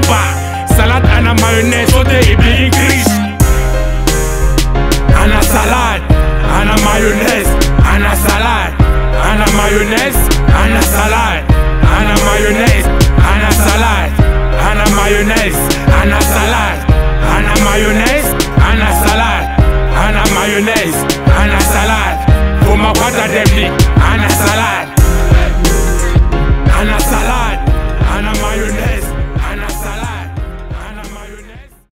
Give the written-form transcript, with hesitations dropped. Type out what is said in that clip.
pas. Salade ana mayonnaise, sauté et bien gris. Ana salade, ana mayonnaise, ana salade, ana mayonnaise, ana salade, ana mayonnaise, ana salade, ana mayonnaise, ana salade, ana mayonnaise, ana salade, ana mayonnaise, ana salade. Pour ma pâte à